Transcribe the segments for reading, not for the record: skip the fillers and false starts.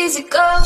easy go.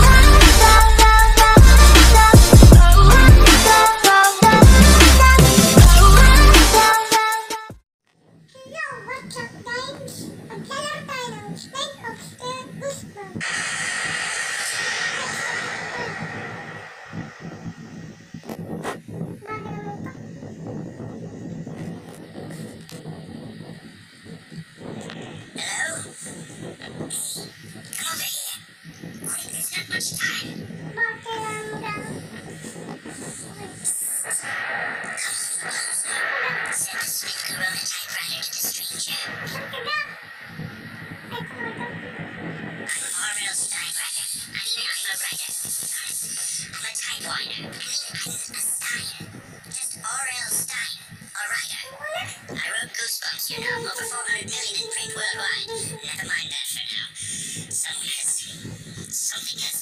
Goosebumps, you know, over 400 million in print worldwide. Never mind that for now. Something has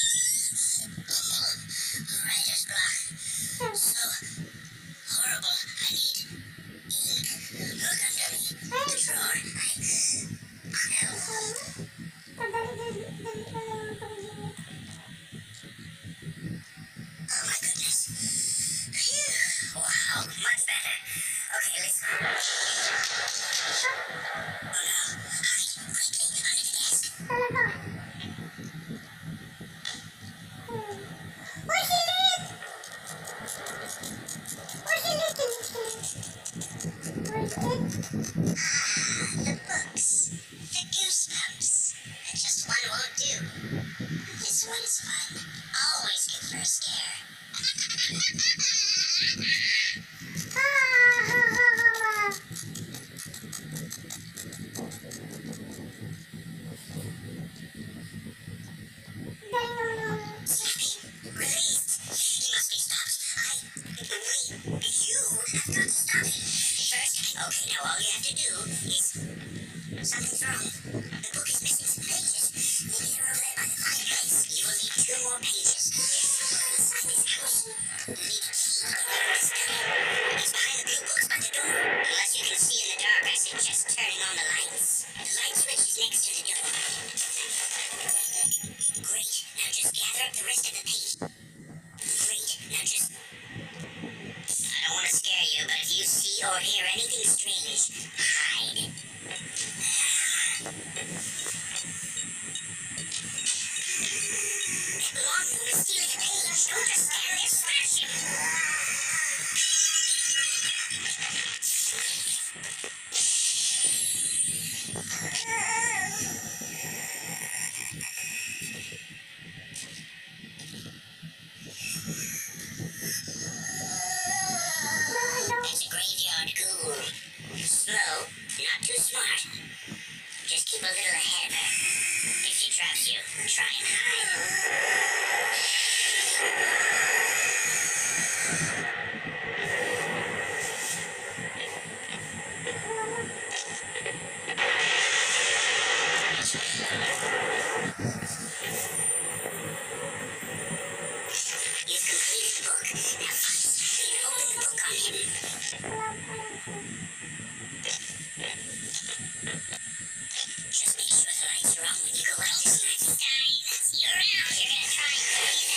writer's block. So horrible. I need ink. Look underneath the drawer. Oh my goodness. Phew. Wow, much better. Okay, listen. Oh no. Hide quickly under the desk. The books. The Goosebumps. Just one won't do. This one's fun. Always good for a scare. Released. He must be stopped. You have got to stop it. First, okay, now all you have to do is... Something's wrong. The book is missing some pages. Maybe they're over there by the fireplace. You will need 2 more pages. Inside this house. You need a key. It's behind the blue books by the door. Unless you can see in the dark, I suggest turning on the lights. The light switch is next to the door. Great. Now just gather up the rest of the pages. Great. Now just... I don't want to scare you, but if you see or hear anything strange, hide. It belongs to the stealing a page. Don't just stand there, smash it. It's a graveyard ghoul. Slow, not too smart. Just keep a little ahead of her. If she traps you, try and hide. You've completed the book. Now find Stevie and open the book on him. Just make sure the lights are on when you go out this night. You're out. You're gonna try and clean it.